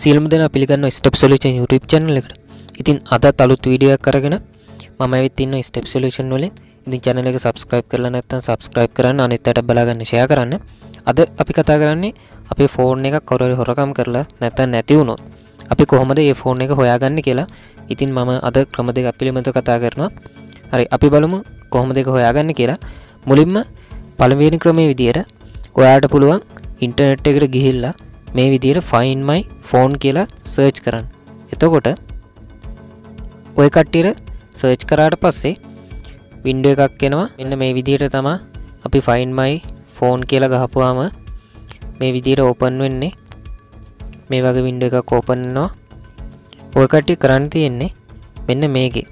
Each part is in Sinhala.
සියලුම දෙනා පිළිගන්නවා ස්ටෙප් සොලියුෂන් YouTube channel එකට. ඉතින් අදත් අලුත් වීඩියෝ එකක් අරගෙන මම ඇවිත් ඉන්නවා ස්ටෙප් සොලියුෂන් වලින්. ඉතින් channel එක subscribe කරලා නැත්නම් subscribe කරන්න, අනිත් අයට බලා ගන්න share කරන්න. අද අපි කතා කරන්නේ අපේ ෆෝන් එකක් කවුරු හරි හොරකම් කරලා නැත්නම් නැති වුණොත් අපි කොහොමද මේ ෆෝන් එක හොයාගන්නේ කියලා. ඉතින් මම අද ක්‍රම දෙකක් පිළිබඳව කතා කරනවා. හරි, අපි බලමු කොහොමද ඒක හොයාගන්නේ කියලා. මුලින්ම පළවෙනි ක්‍රමයේ විදියට ඔයාලට පුළුවන් ඉන්ටර්නෙට් එකට ගිහිල්ලා මේ විදියට find my phone කියලා සර්ච් කරන්න. එතකොට ඔය කට්ටියට සර්ච් කරාට පස්සේ වින්ඩෝ එකක් එනවා. මෙන්න මේ විදියට තමයි අපි find my phone කියලා ගහපුවාම මේ විදියට ඕපන් වෙන්නේ. මේ වගේ වින්ඩෝ එකක් ඕපන් වෙනවා. ඔය කට්ටිය කරන්න තියෙන්නේ මෙන්න මේකේ.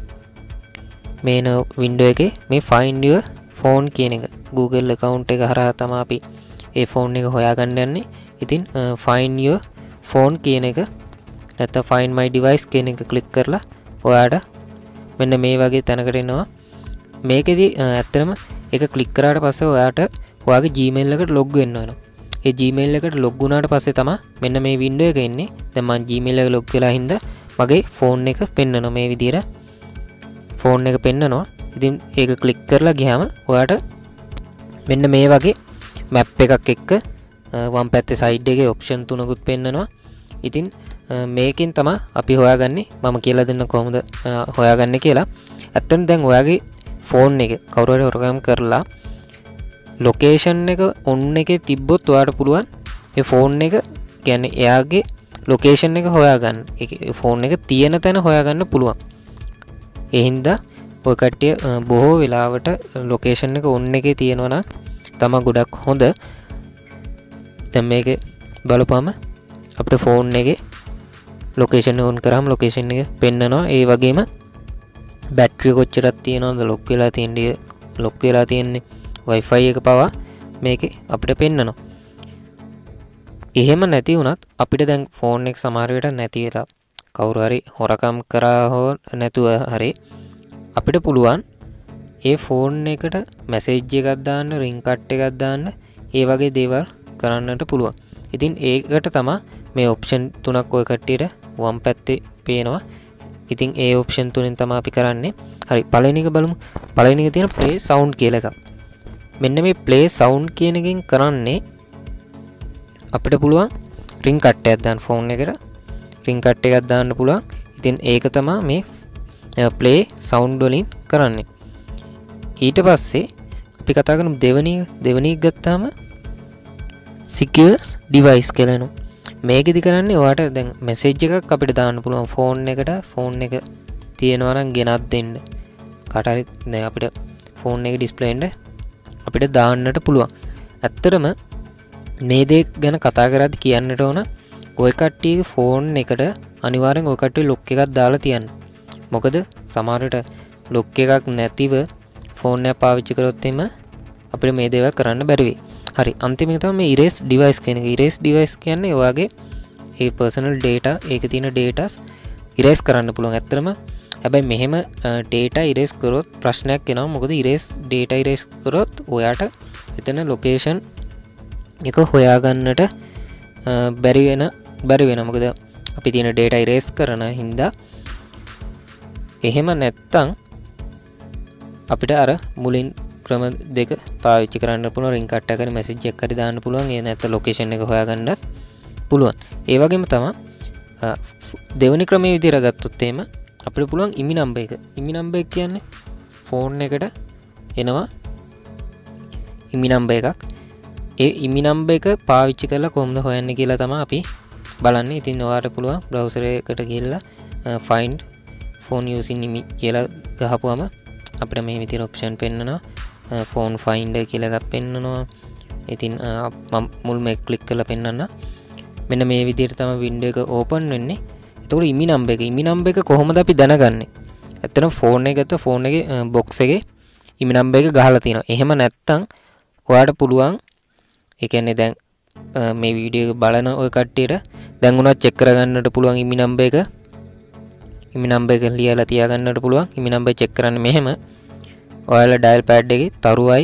මේන වින්ඩෝ එකේ මේ find your phone කියන එක Google account එක හරහා තමයි අපි ඒ ෆෝන් එක හොයාගන්න යන්නේ. ඉතින් find your phone කියන එක නැත්නම් find my device කියන එක ක්ලික් කරලා ඔයාට මෙන්න මේ වගේ තැනකට එනවා. මේකෙදි ඇත්තටම ඒක ක්ලික් කරාට පස්සේ ඔයාට ඔයාගේ Gmail එකට log වෙන්න වෙනවා. ඒ Gmail එකට log වුණාට පස්සේ තමයි මෙන්න මේ වින්ඩෝ එක එන්නේ. දැන් මම Gmail එක log වෙලා හින්දා මගේ ෆෝන් එක පෙන්නනවා මේ විදියට. ෆෝන් එක පෙන්නනවා. ඉතින් ඒක ක්ලික් කරලා ගියාම ඔයාට මෙන්න මේ වගේ මැප් එකක් එක්ක වම් පැත්තේ සයිඩ් එකේ ඔප්ෂන් තුනකුත් පෙන්නනවා. ඉතින් මේකෙන් තමයි අපි හොයාගන්නේ. මම කියලා දෙන්න කොහොමද හොයාගන්නේ කියලා. ඇත්තටම දැන් ඔයාගේ ෆෝන් එක කවුරු හරි හොරකම් කරලා ලොකේෂන් එක ඔන් එකේ තිබ්බොත් ඔයාට පුළුවන් ඒ ෆෝන් එක කියන්නේ එයාගේ ලොකේෂන් එක හොයාගන්න. ඒ ෆෝන් එක තියෙන තැන හොයාගන්න පුළුවන්. ඒ හින්දා ඔය කට්ටිය බොහෝ වෙලාවට ලොකේෂන් එක ඔන් එකේ තියෙනවා නම් තමයි ගොඩක් හොඳ. දැන් මේක බලපුවම අපේ ෆෝන් එකේ ලොකේෂන් එක ඔන් කරාම ලොකේෂන් එක පෙන්නනවා. ඒ වගේම බැටරිය කොච්චරක් තියෙනවද, ලොක් වෙලා තියෙන්නේ Wi-Fi එක පවා මේකේ අපිට පෙන්නනවා. එහෙම නැති වුණත් අපිට දැන් ෆෝන් එක සමහර වෙලට නැති වෙලා කවුරු හරි හොරකම් කරා හෝ නැතුව හරි අපිට පුළුවන් ඒ ෆෝන් එකට මැසේජ් එකක් දාන්න, රින් කට් එකක් දාන්න, ඒ වගේ දේවල් කරන්නට පුළුවන්. ඉතින් ඒකට තමයි මේ ඔප්ෂන් තුනක් ඔය කට්ටියට වම් පැත්තේ පේනවා. ඉතින් ඒ ඔප්ෂන් තුනෙන් තමයි අපි කරන්නේ. හරි, පළවෙනි එක බලමු. පළවෙනි එක තියෙන play sound කියලා එකක්. මෙන්න මේ play sound කියන එකෙන් කරන්නේ අපිට පුළුවන් රින් කට් එකක් දාන්න ෆෝන් එකට. රින් කට් එකක් දාන්න පුළුවන්. ඉතින් ඒක තමයි මේ play sound වලින් කරන්නේ. ඊට පස්සේ අපි කතා කරමු දෙවෙනි එක ගත්තාම secure device කියලා එනවා. මේකෙදි කරන්නේ ඔයාට දැන් මැසේජ් එකක් අපිට දාන්න පුළුවන් ෆෝන් එකට. ෆෝන් එක තියෙනවා නම් ගෙනත් දෙන්න. කාට හරි දැන් අපිට ෆෝන් එකේ ඩිස්ප්ලේ එක අපිට දාන්නට පුළුවන්. ඇත්තටම මේ දේ ගැන කතා කරද්දි කියන්නට ඕන ඔය කට්ටියගේ ෆෝන් එකට අනිවාර්යෙන් ඔය කට්ටිය ලොක් එකක් දාලා තියන්න. මොකද සමහර විට ලොක් එකක් නැතිව ෆෝන් එක පාවිච්චි කරොත් එimhe අපිට මේ දේවල් කරන්න බැරි වෙයි. හරි, අන්තිම එක තමයි මේ erase device කියන එක. erase device කියන්නේ ඔයාගේ ඒ personal data, ඒකේ තියෙන datas erase කරන්න පුළුවන්. ඇත්තටම හැබැයි මෙහෙම data erase කරොත් ප්‍රශ්නයක් එනවා. මොකද data erase කරොත් ඔයාට එතන location එක හොයාගන්නට බැරි වෙනවා. මොකද අපි තියෙන data erase කරන හින්දා. එහෙම නැත්තම් අපිට අර මුලින් ක්‍රම දෙක පාවිච්චි කරන්න පුළුවන්. රින් කට් එකකට මැසේජ් එකක් හරි දාන්න පුළුවන්. ඒ නැත්නම් ලොකේෂන් එක හොයාගන්නත් පුළුවන්. ඒ වගේම තමයි දෙවෙනි ක්‍රමයේ විදිහට ගත්තොත් එහෙම අපිට පුළුවන් IMIE නම්බර් එක. IMIE නම්බර් එක කියන්නේ ෆෝන් එකට එනවා IMIE නම්බර් එකක්. ඒ IMIE නම්බර් එක පාවිච්චි කරලා කොහොමද හොයන්නේ කියලා තමයි අපි බලන්නේ. ඉතින් ඔයාලට පුළුවන් බ්‍රවුසර් එකට ගිහිල්ලා find phone using IMIE කියලා ගහපුවම අපිට මේ විදිහට ඔප්ෂන් පෙන්නනවා. phone finder කියලා එකක් පෙන්නනවා. ඉතින් මම මුල්ම ක්ලික් කරලා පෙන්නන්න. මෙන්න මේ විදිහට තමයි වින්ඩෝ එක ඕපන් වෙන්නේ. එතකොට IMIE නම්බර් එක කොහොමද අපි දැනගන්නේ? ඇත්තටම ෆෝන් එක ගත්ත ෆෝන් එකේ බොක්ස් එකේ IMIE නම්බර් එක ගහලා තියෙනවා. එහෙම නැත්නම් ඔයාට පුළුවන් ඒ කියන්නේ දැන් මේ වීඩියෝ එක බලන ඔය කට්ටියට දැන් උනත් චෙක් කරගන්නට පුළුවන් IMIE නම්බර් එක. IMIE නම්බර් එක ලියලා තියාගන්නට පුළුවන්. IMIE නම්බර් චෙක් කරන්න මෙහෙම ඔයාලා ඩයල් පෑඩ් එකේ තරුවයි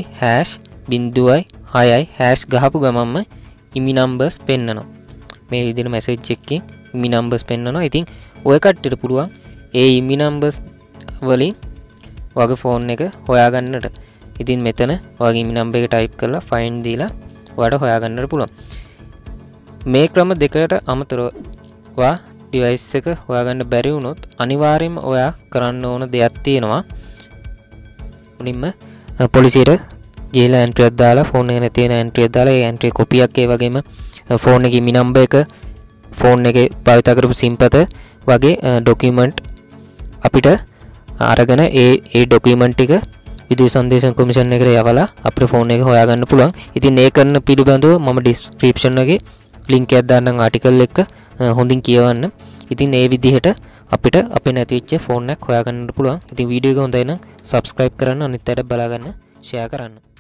#0.6යි# ගහපු ගමන්ම IMIE numbers පෙන්නනවා. මේ විදිහට මැසේජ් එකකින් IMIE numbers පෙන්වනවා. ඉතින් ඔය කට්ටියට පුළුවන් ඒ IMIE numbers වලින් ඔයාගේ ෆෝන් එක හොයාගන්නට. ඉතින් මෙතන ඔයාගේ IMIE number එක type කරලා find දීලා ඔයාලට හොයාගන්නට පුළුවන්. මේ ක්‍රම දෙකට අමතරව ඔයා device එක හොයාගන්න බැරි වුණොත් අනිවාර්යයෙන්ම ඔයා කරන්න ඕන දෙයක් තියෙනවා. මුලින්ම පොලිසියට ගිහලා entry එකක් දාලා ෆෝන් එකේ තියෙන entry එක දාලා ඒ entry කොපියක් ඒ වගේම ෆෝන් එකේ IMIE number එක ෆෝන් එකේ භාවිත කරපු SIM පත වගේ document අපිට අරගෙන ඒ document ටික විදුලි සංදේශන කොමිෂන් එකට යවලා අපේ ෆෝන් එක හොයාගන්න පුළුවන්. ඉතින් ඒ කරන පිළිබඳව මම description එකේ link එකක් දාන්නම් article එක හොඳින් කියවන්න. ඉතින් ඒ විදිහට අපිට අපේ නැතිවෙච්ච ෆෝන් එකක් හොයාගන්න පුළුවන්. ඉතින් වීඩියෝ එක හොඳයි නම් subscribe කරන්න, අනිත් අයට බලා ගන්න, share කරන්න.